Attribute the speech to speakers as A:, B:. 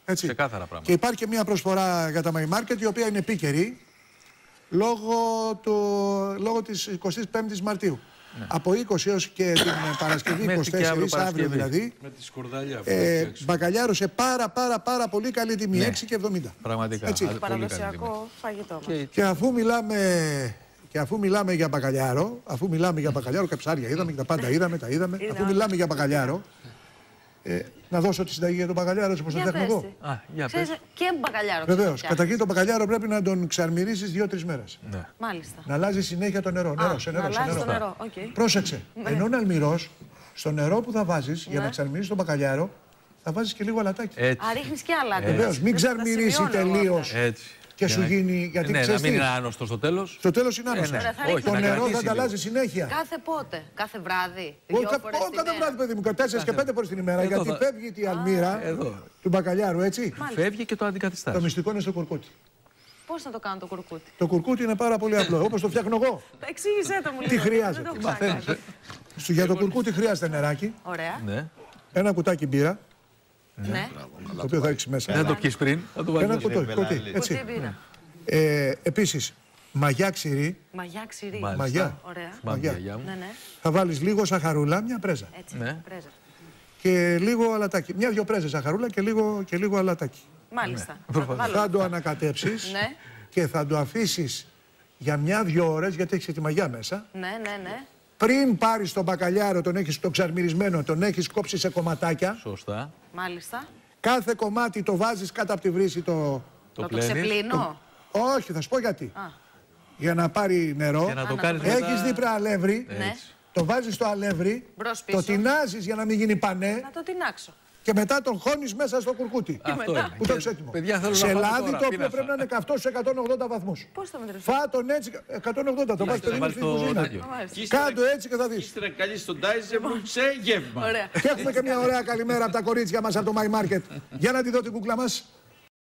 A: Έτσι.
B: Ξεκάθαρα πράγματα.
A: Και υπάρχει και μια προσφορά για τα My Market η οποία είναι επίκαιρη λόγω της 25ης Μαρτίου. Ναι. Από 20 έως και την Παρασκευή, 24 αύριο δηλαδή,
C: με τη σκορδαλιά.
A: μπακαλιάρο σε πάρα πολύ καλή τιμή,
B: ναι.
A: 6,70.
B: Πραγματικά.
A: Έτσι.
D: Παραδοσιακό φαγητό.
A: Και αφού μιλάμε για μπακαλιάρο, και ψάρια είδαμε και τα πάντα είδαμε, αφού μιλάμε για μπακαλιάρο, να δώσω τη συνταγή για τον μπακαλιάρο όπως το φτιάχνω εγώ.
D: Και μπακαλιάρο.
A: Βεβαίως. Καταρχήν τον μπακαλιάρο πρέπει να τον ξαρμυρίσεις 2-3 μέρες.
D: Ναι. Μάλιστα.
A: Να αλλάζει συνέχεια το νερό.
D: Σε νερό. Okay.
A: Πρόσεξε. Ενώ είναι αλμυρός, στο νερό που θα βάζεις για να ξαρμυρίσεις τον μπακαλιάρο, θα βάζεις και λίγο αλατάκι.
D: Ρίχνεις και αλάτι.
A: Βεβαίως. Μην ξαρμυρίσει τελείως. Και σου γίνει. Γιατί
B: να μην είναι άνοστο στο τέλος.
A: Στο τέλος είναι άνοστο. Το νερό θα τα αλλάζει συνέχεια.
D: Κάθε πότε, κάθε βράδυ.
A: Κάθε βράδυ, παιδί μου, 4 και 5 φορές την ημέρα. Γιατί φεύγει η αλμύρα του μπακαλιάρου, έτσι.
B: Φεύγει και το αντικαθιστά.
A: Το μυστικό είναι στο κουρκούτι.
D: Πώς να το κάνω το κουρκούτι?
A: Το κουρκούτι είναι πάρα πολύ απλό. Όπως το φτιάχνω εγώ.
D: Εξήγησέ το μου λίγο.
A: Τι χρειάζεται? Για το κουρκούτι χρειάζεται νεράκι.
D: Ωραία.
A: Ένα κουτάκι μπύρα.
D: Ναι.
A: Το οποίο θα έχεις μέσα.
B: Δεν το πιεις πριν.
A: Ένα κουτί. Έτσι. Επίσης, μαγιά ξηρή.
D: Μαγιά ξηρή.
A: Μαγιά. Θα βάλεις λίγο σαχαρούλα, μια πρέζα.
D: Έτσι, πρέζα.
A: Και λίγο αλατάκι. Μια-δυο πρέζες σαχαρούλα και λίγο αλατάκι.
D: Μάλιστα.
A: Θα το ανακατέψεις και θα το αφήσεις για 1-2 ώρες, γιατί έχεις και τη μαγιά μέσα.
D: Ναι.
A: Πριν πάρεις τον μπακαλιάρο, τον έχεις το ξαρμυρισμένο, τον έχεις κόψει σε κομματάκια.
B: Σωστά.
D: Μάλιστα.
A: Κάθε κομμάτι το βάζεις κάτω από τη βρύση
D: το ξεπλύνω.
A: Όχι, θα σου πω γιατί. Για να πάρει νερό.
B: Για να το κάνεις
A: έχεις δίπλα αλεύρι. Το βάζεις στο αλεύρι. Το τεινάζεις για να μην γίνει πανέ.
D: Να το τεινάξω.
A: Και μετά τον χώνεις μέσα στο κουρκούτι.
B: Αυτό είναι.
A: Που το έχεις έτοιμο.
B: Σε
A: λάδι το οποίο πρέπει να είναι καυτό στους 180 βαθμούς.
D: Πώς θα μετρήσω?
A: Φάτον έτσι, 180, το βάζεις περίπου στην κουζίνα. Κάντο έτσι και θα δεις.
C: Ύστερα καλείς στον Τάιζερ σε γεύμα.
A: Και έχουμε και μια ωραία καλημέρα από τα κορίτσια μας από το My Market. Για να τη δω την κούκλα μας.